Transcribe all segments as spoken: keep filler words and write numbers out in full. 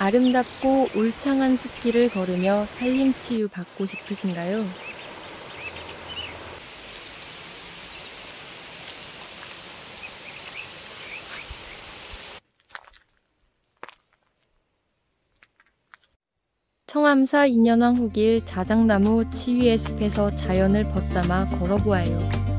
아름답고 울창한 숲길을 걸으며 산림치유 받고 싶으신가요? 청암사 인현왕 후길 자작나무 치유의 숲에서 자연을 벗삼아 걸어보아요.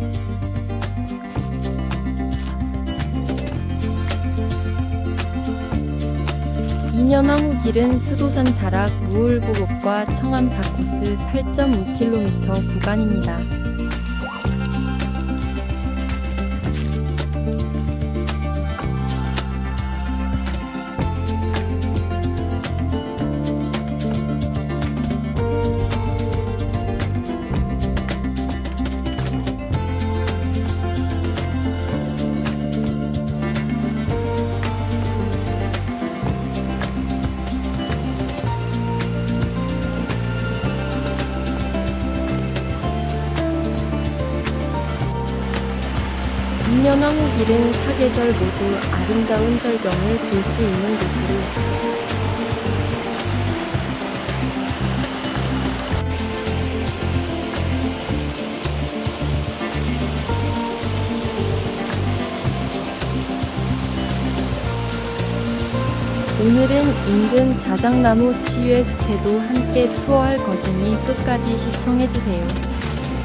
인현왕 후길은 수도산 자락 무울부곡과 청암 다코스 팔 점 오 킬로미터 구간입니다. 인현왕 후길은 사계절 모두 아름다운 절경을 볼 수 있는 곳으로 오늘은 인근 자작나무 치유의 숲에도 함께 투어할 것이니 끝까지 시청해주세요.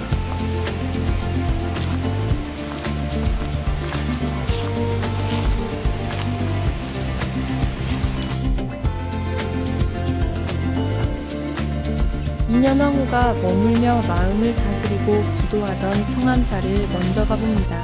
인현왕후가 머물며 마음을 다스리고 기도하던 청암사를 먼저 가봅니다.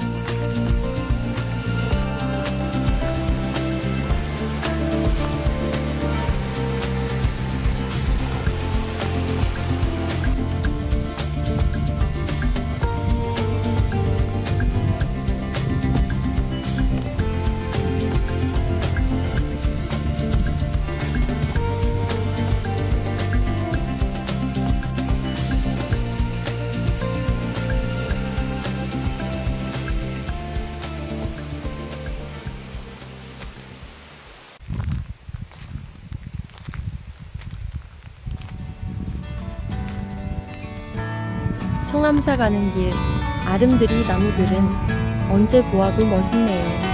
청암사 가는 길, 아름드리 나무들은 언제 보아도 멋있네요.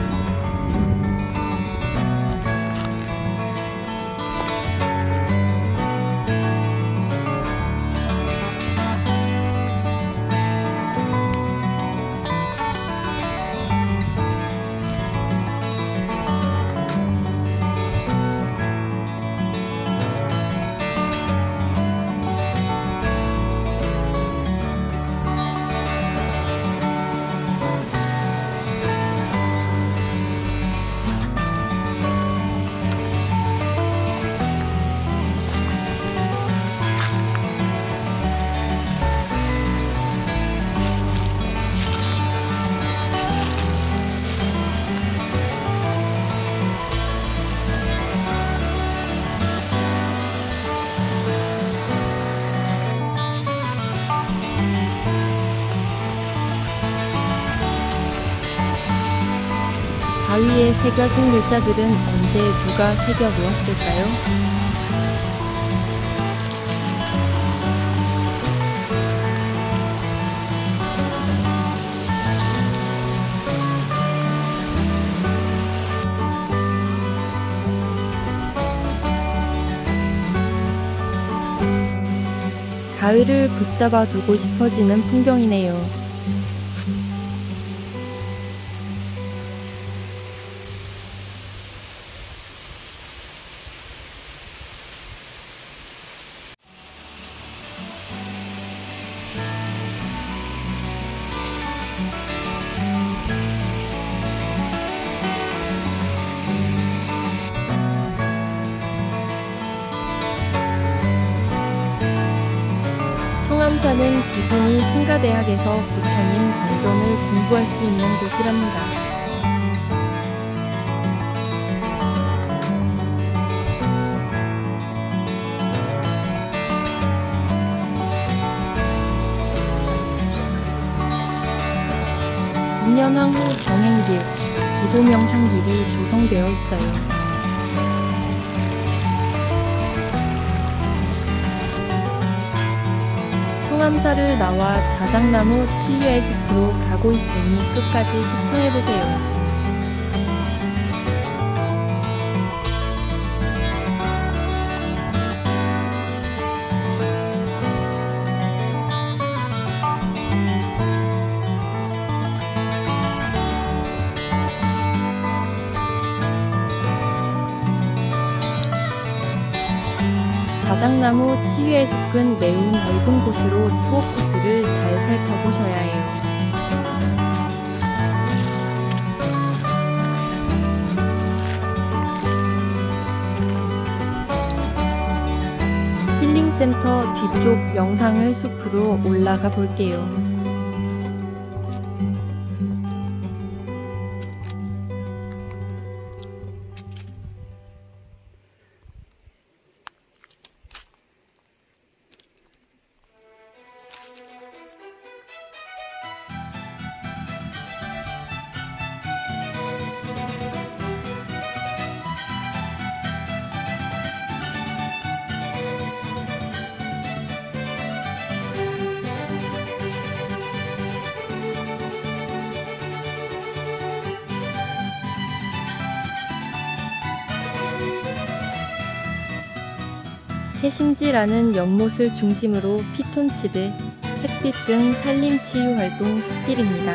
바위에 새겨진 글자들은 언제 누가 새겨 놓았을까요? 가을을 붙잡아 두고 싶어지는 풍경이네요. 청암사는 비구니 승가대학에서 부처님 경전을 공부할 수 있는 곳이랍니다. 인현왕후 경행길, 기도명상길이 조성되어 있어요. 청암사를 나와 자작나무 치유의 숲으로 가고 있으니 끝까지 시청해보세요. 자작나무 치유의 숲은 매우 넓은 곳으로 투어 코스를 잘 살펴보셔야 해요. 힐링센터 뒤쪽 영상을 숲으로 올라가 볼게요. 새심지라는 연못을 중심으로 피톤치드, 햇빛 등 산림치유 활동 숲길입니다.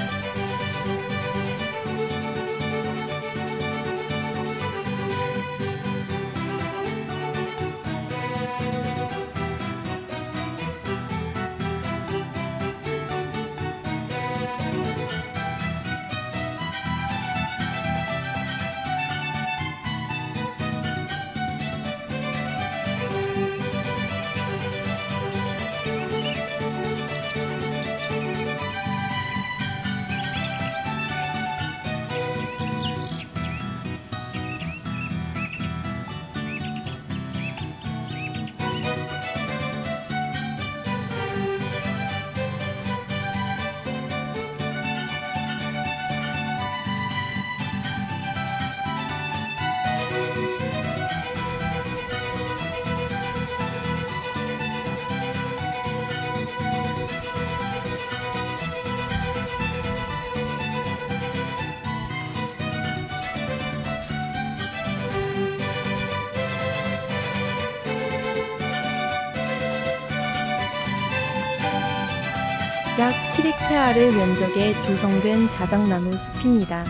약 칠 헥타르 면적에 조성된 자작나무 숲입니다.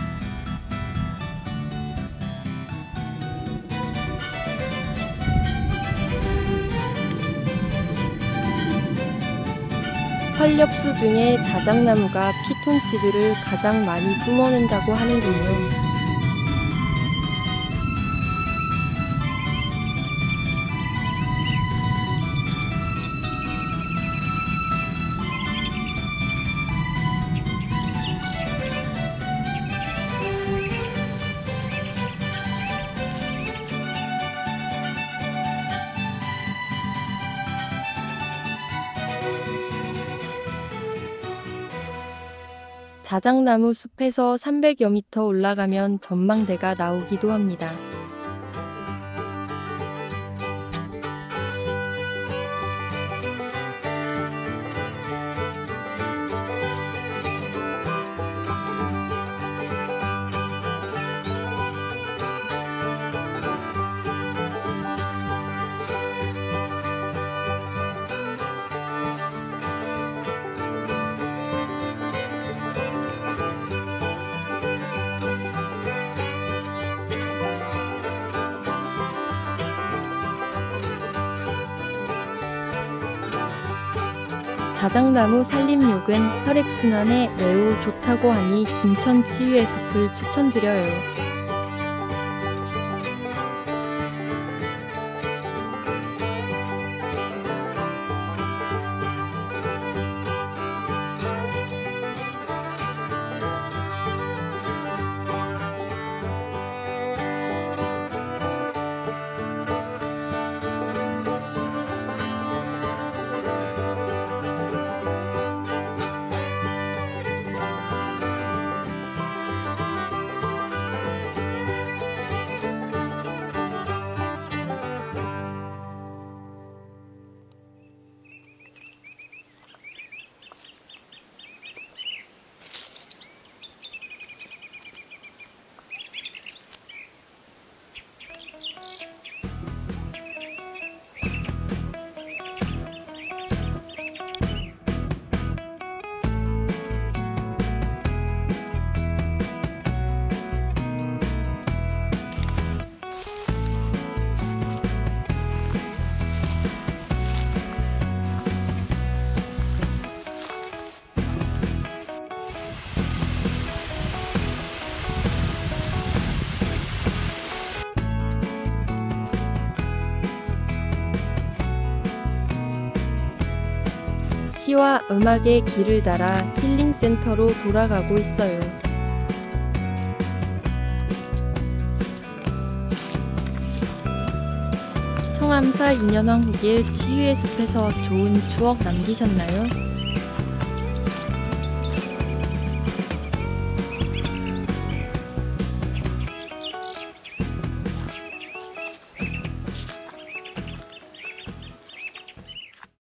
활엽수 중에 자작나무가 피톤치드를 가장 많이 뿜어낸다고 하는군요. 자작나무 숲에서 삼백여 미터 올라가면 전망대가 나오기도 합니다. 자작나무 산림욕은 혈액순환에 매우 좋다고 하니 김천 치유의 숲을 추천드려요. 시와 음악의 길을 따라 힐링센터로 돌아가고 있어요. 청암사 인현왕 후길 치유의 숲에서 좋은 추억 남기셨나요?